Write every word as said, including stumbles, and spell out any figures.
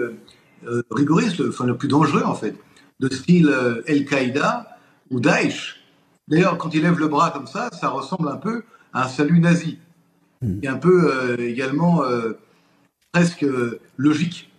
euh, euh, rigoriste, le, enfin, le plus dangereux en fait, de style euh, Al-Qaïda ou Daesh. D'ailleurs, quand il lève le bras comme ça, ça ressemble un peu à un salut nazi, Hmm. qui est un peu euh, également euh, presque euh, logique.